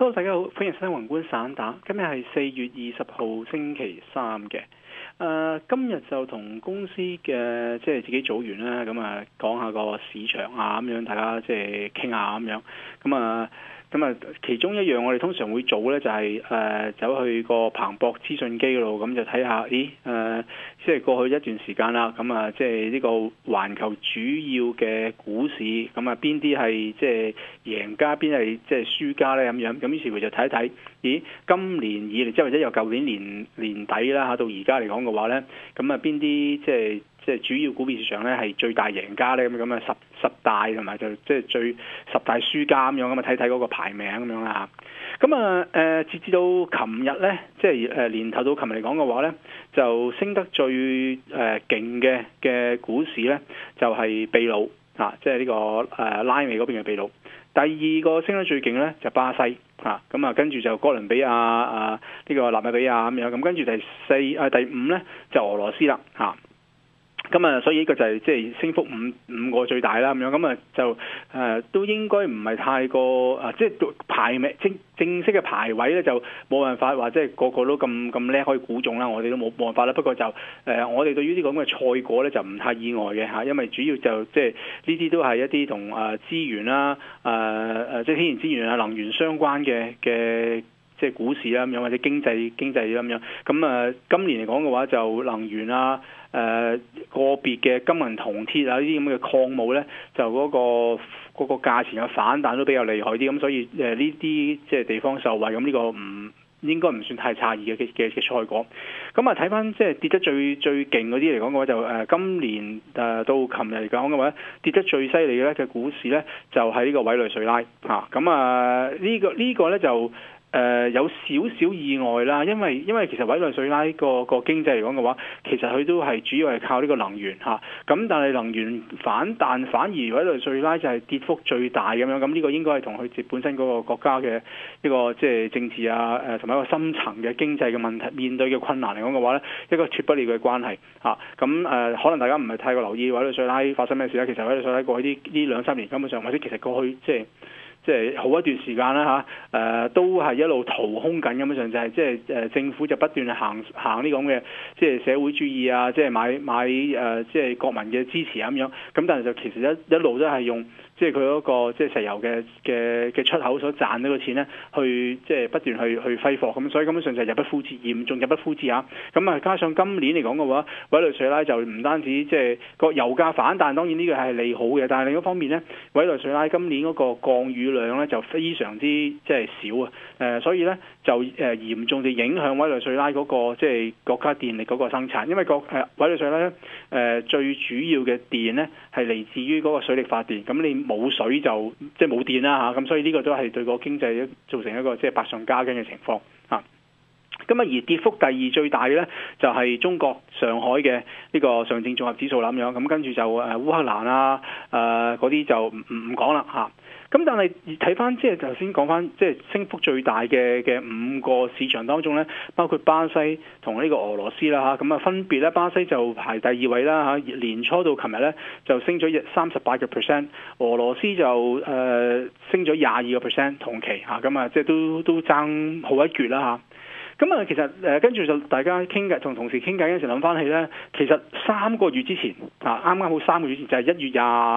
Hello，大家好，歡迎收聽宏觀散打。今日係4月20號星期三嘅。今日就同公司嘅即係自己組員啦，咁啊講下個市場啊咁樣，大家即係傾下咁樣。咁啊，其中一樣我哋通常會做咧，就係走去個彭博資訊機嗰度，咁就睇下，即係過去一段時間啦，咁啊，即係呢個環球主要嘅股市，咁啊邊啲係即係贏家，邊係即係輸家咧咁樣，咁於是乎就睇一睇，今年以嚟即係或者由舊年年底啦嚇到而家嚟講嘅話咧，咁啊邊啲即係主要股票市場咧係最大贏家咧，咁啊十大同埋就即係最十大輸家咁樣，咁啊睇睇嗰個排名咁樣啦嚇。咁啊截至到琴日咧，即係年頭到琴日嚟講嘅話咧，就升得最勁嘅股市咧就係秘魯啊，即係呢個拉美嗰邊嘅秘魯。第二個升得最勁咧就巴西啊，咁啊跟住就哥倫比亞呢個納米比亞咁樣，咁跟住第五咧就俄羅斯啦嚇。咁啊，所以呢個就係即係升幅五個最大啦咁樣，咁啊就都應該唔係太過即係排名正式嘅排位咧就冇辦法話即係個個都咁叻可以估中啦，我哋都冇辦法啦。不過就我哋對於呢個咁嘅賽果咧就唔太意外嘅嚇，因為主要就即係呢啲都係一啲同資源啦即係天然資源啊能源相關嘅即係股市啦咁樣，或者經濟咁樣。咁今年嚟講嘅話就能源啊個別嘅金銀銅鐵啊呢啲咁嘅礦物咧，就嗰個價錢嘅反彈都比較厲害啲，咁所以呢啲即係地方受惠，咁呢個應該唔算太詫異嘅賽果。咁啊睇翻即係跌得最勁嗰啲嚟講嘅話，就今年到琴日嚟講嘅話，跌得最犀利嘅股市咧，就係呢個委內瑞拉嚇。咁呢個咧就有少少意外啦，因為其實委內瑞拉個經濟嚟講嘅話，其實佢都係主要係靠呢個能源嚇，咁但係能源反彈反而委內瑞拉就係跌幅最大咁樣，咁呢個應該係同佢本身嗰個國家嘅呢個即係政治啊同埋一個深層嘅經濟嘅問題面對嘅困難嚟講嘅話咧，一個脫不了嘅關係嚇。咁可能大家唔係太過留意委內瑞拉發生咩事咧，其實委內瑞拉過去呢2-3年根本上或者其實過去即係好一段時間啦嚇，都係一路掏空緊，根本上就係即係政府就不斷行呢咁嘅即係社會主義啊，即係買即係國民嘅支持啊咁樣，咁但係就其實一路都係用即係佢嗰個即係石油嘅出口所賺到嘅錢咧，去即係不斷去揮霍，咁所以根本上就係入不敷支，嚴重入不敷支啊！咁啊加上今年嚟講嘅話，委內瑞拉就唔單止即係個油價反彈，當然呢個係利好嘅，但係另一方面咧，委內瑞拉今年嗰個降雨量咧就非常之即係少啊！所以咧就嚴重地影響委內瑞拉嗰個即係國家電力嗰個生產，因為委內瑞拉咧最主要嘅電咧係嚟自於嗰個水力發電，咁你冇水就即係冇電啦嚇，咁所以呢個都係對個經濟造成一個即係百上加斤嘅情況嚇。咁而跌幅第二最大嘅咧就係中國上海嘅呢個上證綜合指數啦咁樣，咁跟住就烏克蘭啊嗰啲就唔講啦嚇。咁但係睇翻即係頭先講翻即係升幅最大嘅5個市場當中咧，包括巴西同呢個俄羅斯啦嚇，咁啊分別咧巴西就排第2位啦嚇，年初到琴日咧就升咗38%，俄羅斯就升咗22%同期嚇，咁啊即係都爭好一橛啦嚇。咁啊，其實跟住就大家傾偈，同同事傾偈嗰陣時諗翻起咧，其實3個月之前啊，啱啱好3個月之前就係1月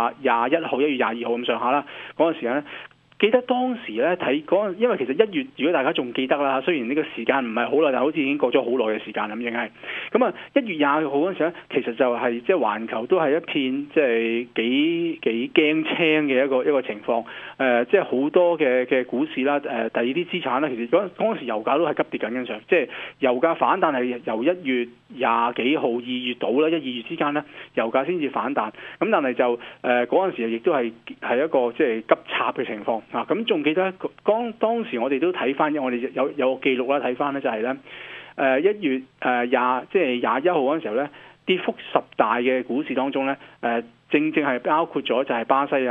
21號、1月22號咁上下啦，嗰陣時間咧。記得當時咧睇嗰陣，因為其實1月如果大家仲記得啦，雖然呢個時間唔係好耐，但好似已經過咗好耐嘅時間咁，應該係。咁啊1月20號嗰陣時咧，其實就係即係環球都係一片即係幾驚青嘅一個情況。即係好多嘅股市啦，第二啲資產啦，其實嗰陣時油價都係急跌緊上，即係油價反彈係由1月20幾號2月到啦，1、2月之間咧，油價先至反彈。咁但係就嗰陣時亦都係一個即係急插嘅情況。咁仲記得當時我哋都睇翻，我哋有個記錄啦，睇翻咧就係咧1月即係21號嗰陣時候咧，跌幅10大嘅股市當中咧正係包括咗就係巴西啊、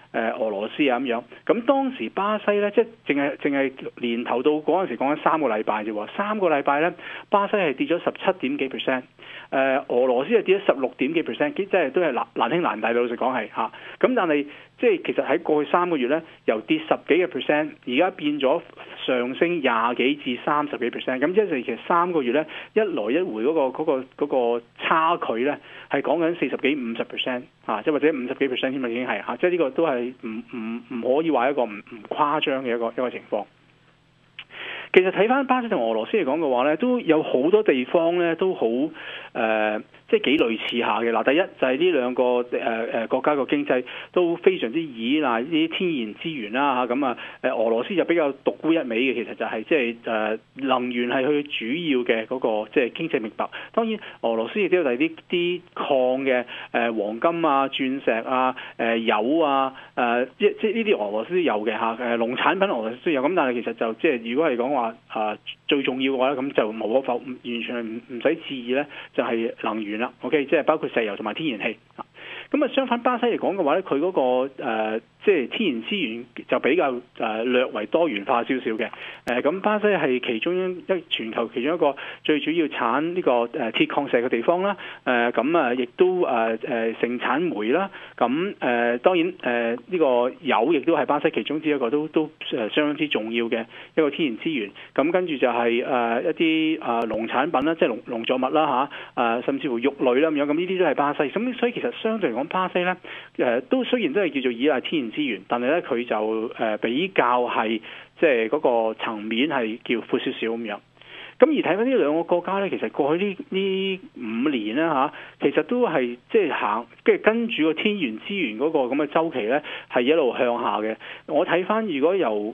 俄羅斯啊咁樣。咁當時巴西咧，即係淨係年頭到嗰陣時講緊3個禮拜啫喎，3個禮拜咧，巴西係跌咗17點幾%，俄羅斯係跌咗16點幾%，即係都係難兄難弟，老實講係嚇。咁但係即係其實喺過去3個月咧，由跌10幾個%，而家變咗上升20幾至30幾%。咁即係其實3個月咧，一來一回嗰個差距咧，係講緊40幾50%嚇，即係或者50幾%添啊，已經係嚇，即係呢個都係唔可以話一個唔誇張嘅一個情況。其實睇翻巴西同俄羅斯嚟講嘅話咧，都有好多地方咧都好即係幾類似下嘅。嗱，第一就係呢兩個國家個經濟都非常之依賴呢啲天然資源啦嚇。咁俄羅斯就比較獨沽一味嘅，其實就係即係能源係佢主要嘅嗰個即係經濟命脈。當然俄羅斯亦都有第啲礦嘅黃金啊、鑽石啊、油啊即係呢啲俄羅斯都有嘅嚇。農產品俄羅斯都有，咁但係其實就即係如果係講話最重要嘅話咧，咁就無可否完全係唔使置疑咧，就係能源啦。OK， 即係包括石油同埋天然氣。咁相反巴西嚟講嘅話咧，佢嗰個即係天然資源就比較略為多元化少少嘅。咁巴西係其中全球其中一個最主要產呢個鐵礦石嘅地方啦。亦都盛產煤啦。咁當然呢個油亦都係巴西其中之一個都相當之重要嘅一個天然資源。咁跟住就係一啲農產品啦，即係農作物啦嚇，甚至乎肉類啦咁樣。咁呢啲都係巴西。咁所以其實相對嚟講，巴西咧都雖然都係叫做依賴天然資源，但係咧佢就比較係即係嗰個層面係叫闊少少咁樣。咁而睇翻呢兩個國家咧，其實過去呢5年咧嚇，其實都係即係行跟住個天然資源嗰個咁嘅週期咧，係一路向下嘅。我睇翻如果由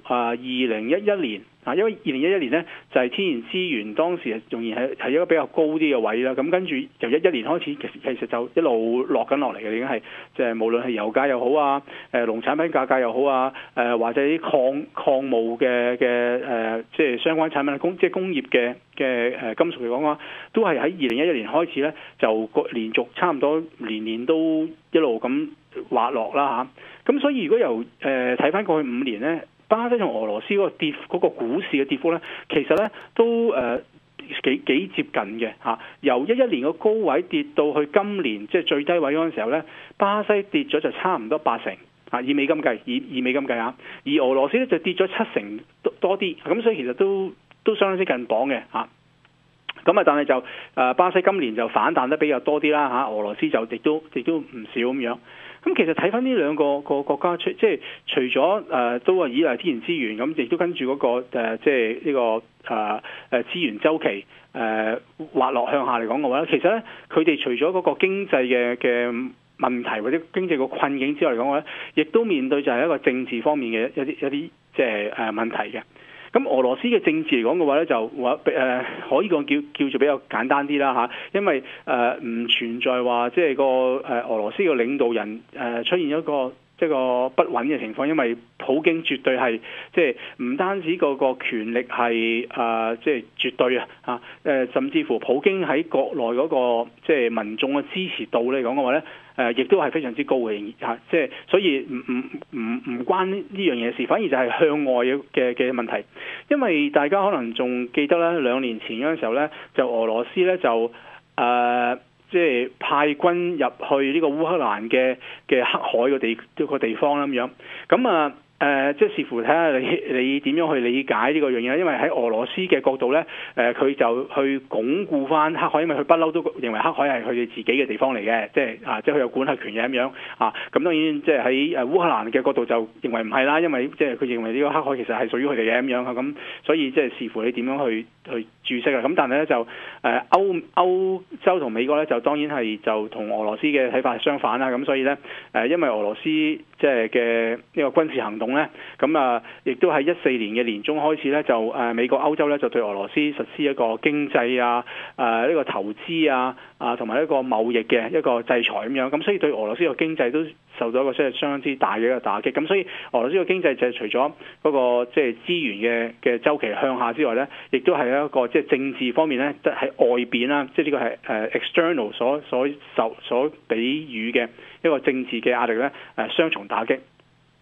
2011年。因為2011年咧就係天然資源當時仍然係一個比較高啲嘅位啦，咁跟住由11年開始，其實就一路落緊落嚟嘅，已經係即係無論係油價又好啊，農產品價格又好啊，或者啲礦務嘅即係相關產品即係工業嘅金屬嚟講嘅話，都係喺2011年開始咧就連續差唔多年年都一路咁滑落啦嚇。咁所以如果由睇翻過去5年咧，巴西同俄羅斯嗰個股市嘅跌幅咧，其實咧都幾接近嘅嚇。由11年個高位跌到去今年即係最低位嗰陣時候咧，巴西跌咗就差唔多80%啊，以美金計，以美金計啊。而俄羅斯咧就跌咗70%多啲，咁所以其實都相當之近磅嘅嚇。咁但係就巴西今年就反彈得比較多啲啦嚇，俄羅斯就亦都唔少咁樣。咁其實睇翻呢兩個國家，即係除咗都係依賴天然資源，咁亦都跟住嗰個即係呢個資源週期滑落向下嚟講嘅話咧，其實咧佢哋除咗嗰個經濟嘅問題或者經濟個困境之外嚟講嘅話咧，亦都面對就係一個政治方面嘅一啲即係問題嘅。咁俄羅斯嘅政治嚟講嘅話咧，就可以講叫做比較簡單啲啦嚇，因為唔存在話即係個俄羅斯嘅領導人出現一個即係個不穩嘅情況，因為普京絕對係即係唔單止個權力係即係絕對啊甚至乎普京喺國內嗰個即係民眾嘅支持度嚟講嘅話咧，亦都係非常之高嘅嚇，即係所以唔關呢樣嘢事，反而就係向外嘅問題。因為大家可能仲記得咧，2年前嗰陣時候咧，就俄羅斯咧就即係派軍入去呢個烏克蘭嘅黑海個地方啦咁樣，咁即係視乎睇下你點樣去理解呢個樣嘢，因為喺俄羅斯嘅角度咧，佢就去鞏固翻黑海，因為佢不嬲都認為黑海係佢哋自己嘅地方嚟嘅，即係佢有管轄權嘅咁樣啊。咁當然即係喺烏克蘭嘅角度就認為唔係啦，因為即係佢認為呢個黑海其實係屬於佢哋嘅咁樣咁，所以即係視乎你點樣去注釋啦。咁但係咧就歐洲同美國咧就當然係就同俄羅斯嘅睇法係相反啦。咁所以咧因為俄羅斯即係嘅呢個軍事行動咧，咁亦都喺14年嘅年中開始咧，就美國、歐洲咧就對俄羅斯實施一個經濟呢個投資同埋一個貿易嘅一個制裁咁樣，咁所以對俄羅斯嘅經濟都受到一個相當之大嘅一個打擊。咁所以俄羅斯嘅經濟就係除咗嗰個即係資源嘅週期向下之外咧，亦都係一個即係政治方面咧，即係喺外邊啦，即係呢個係external 所比喻嘅一個政治嘅壓力咧，雙重打擊。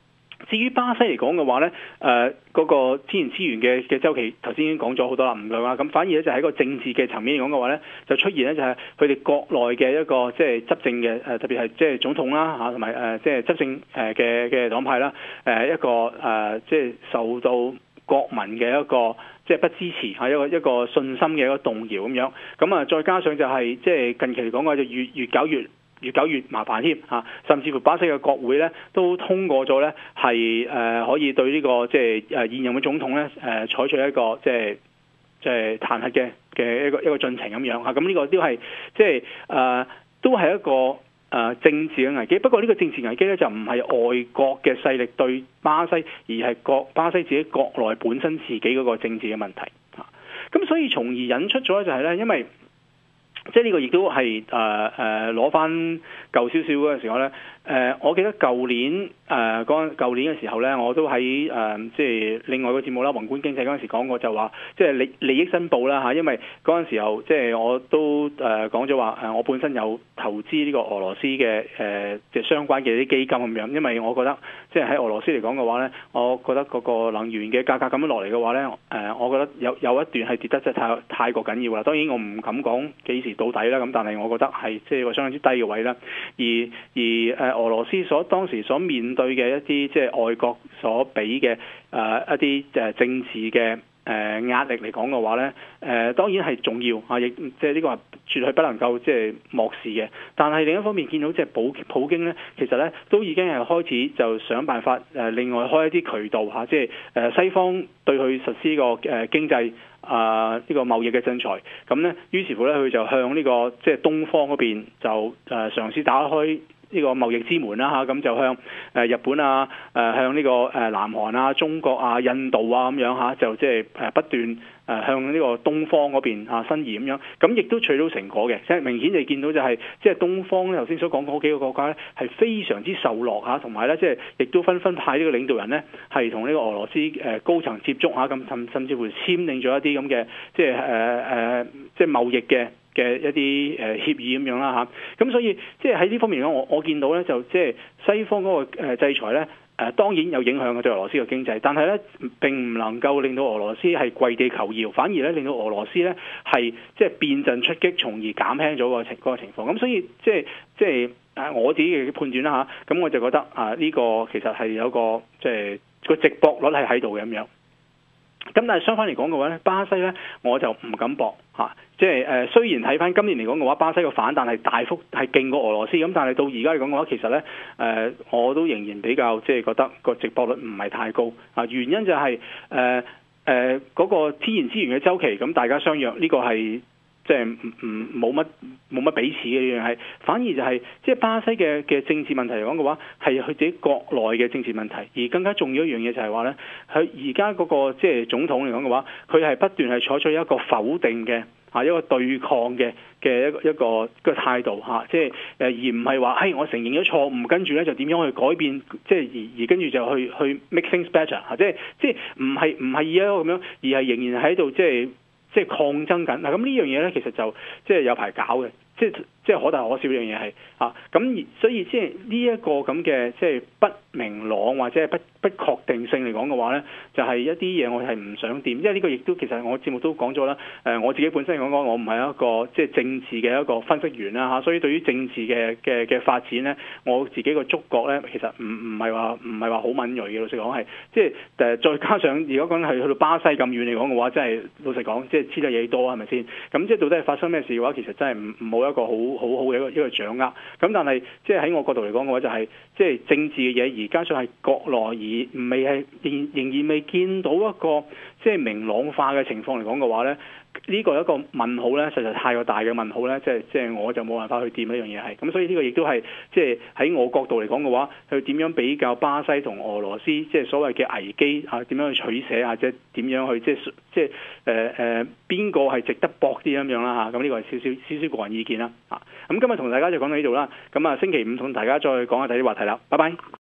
至於巴西嚟講嘅話咧，嗰個天然資源嘅週期頭先已經講咗好多啦，唔講啦。咁反而咧就喺個政治嘅層面嚟講嘅話咧，就出現咧就係佢哋國內嘅一個即係執政嘅特別係即係總統啦嚇，同埋即係執政嘅黨派啦，一個即係受到國民嘅一個即係不支持嚇，一個信心嘅一個動搖咁樣。咁啊，再加上就係即係近期嚟講嘅話就越搞越麻煩添嚇，甚至乎巴西嘅國會咧都通過咗咧係可以對呢個即係現任嘅總統咧採取一個即係彈劾嘅一個進程咁樣嚇。咁呢個都係即係都係一個政治嘅危機。不過呢個政治危機咧就唔係外國嘅勢力對巴西，而係巴西自己國內本身自己嗰個政治嘅問題嚇。咁所以從而引出咗就係咧，因為即係呢個亦都係攞翻舊少少嗰陣時候咧，我記得舊年嘅時候咧，我都喺即係另外個節目啦，宏觀經濟嗰陣時講過就話，即係利益申報啦嚇，因為嗰陣時候即係我都講咗話我本身有投資呢個俄羅斯嘅即係相關嘅啲基金咁樣，因為我覺得即係喺俄羅斯嚟講嘅話咧，我覺得嗰個能源嘅價格咁樣落嚟嘅話咧，我覺得有一段係跌得真係太過緊要啦。當然我唔敢講幾時到底啦，咁但係我覺得係即係個相當之低嘅位啦。而俄羅斯當時所面對嘅一啲即係外國所俾嘅一啲政治嘅壓力嚟講嘅話咧，當然係重要啊，亦即係呢個係絕對不能夠即係漠視嘅。但係另一方面見到即係普京咧，其實咧都已經係開始就想辦法另外開一啲渠道嚇，即係西方對佢實施個經濟呢個貿易嘅制裁。咁咧於是乎咧佢就向呢個即係東方嗰邊就嘗試打開呢個貿易之門啦嚇，咁就向日本啊、向呢個南韓啊、中國啊、印度啊咁樣嚇，就即係不斷向呢個東方嗰邊伸移咁樣，咁亦都取到成果嘅，即係明顯地見到就係即係東方咧頭先所講嗰幾個國家咧係非常之受落嚇，同埋咧即係亦都紛紛派呢個領導人咧係同呢個俄羅斯高層接觸嚇，咁甚至乎簽訂咗一啲咁嘅即係即係貿易嘅一啲協議咁樣啦嚇，咁所以即係喺呢方面咧，我見到咧就即係西方嗰個制裁咧當然有影響嘅對俄羅斯嘅經濟，但係咧並唔能夠令到俄羅斯係跪地求饒，反而咧令到俄羅斯咧係即係變陣出擊，從而減輕咗嗰個情況。咁所以即係我自己嘅判斷啦嚇，咁我就覺得呢個其實係有個即係個值博率係喺度嘅咁樣。咁但係相反嚟講嘅話咧，巴西咧我就唔敢搏嚇，即係雖然睇翻今年嚟講嘅話，巴西個反彈係大幅係勁過俄羅斯咁，但係到而家嚟講嘅話，其實咧我都仍然比較即係覺得個值博率唔係太高啊。原因就係嗰個天然資源嘅週期，咁大家相若呢個係即係冇乜彼此嘅一樣係，反而就係即係巴西嘅政治問題嚟講嘅話，係佢自己國內嘅政治問題，而更加重要一樣嘢就係話咧，佢而家嗰個即係總統嚟講嘅話，佢係不斷係採取一個否定嘅一個對抗嘅一個態度嚇，即係而唔係話我承認咗錯誤，跟住咧就點樣去改變，即係而跟住就去 make things better 嚇，即係唔係咁樣，而係仍然喺度即係抗爭緊嗱。咁呢樣嘢咧其實就即係有排搞嘅，即係可大可小一樣嘢係咁，所以即係呢一個咁嘅即係不明朗或者係不確定性嚟講嘅話咧，就係一啲嘢我係唔想掂，因為呢個亦都其實我節目都講咗啦。我自己本身嚟講我唔係一個即係政治嘅一個分析員啦嚇，所以對於政治嘅發展咧，我自己個觸覺咧其實唔係話好敏鋭嘅。老實講係即係再加上如果講係去到巴西咁遠嚟講嘅話，真係老實講即係知得嘢多係咪先？咁即係到底係發生咩事嘅話，其實真係冇一個好嘅一個掌握。咁但係即係喺我角度嚟講嘅話，就係即係政治嘅嘢，而加上係國內而未係仍然未見到一個即係明朗化嘅情況嚟講嘅話咧，呢個一個問號咧，實在太過大嘅問號咧，即係我就冇辦法去掂呢樣嘢係。咁所以呢個亦都係即係喺我角度嚟講嘅話，佢點樣比較巴西同俄羅斯即係所謂嘅危機點樣去取捨或者點樣去即係邊個係值得搏啲咁樣啦嚇。咁呢個係少少個人意見啦。咁今日同大家就講到呢度啦。咁星期五同大家再講下第啲話題啦。拜拜。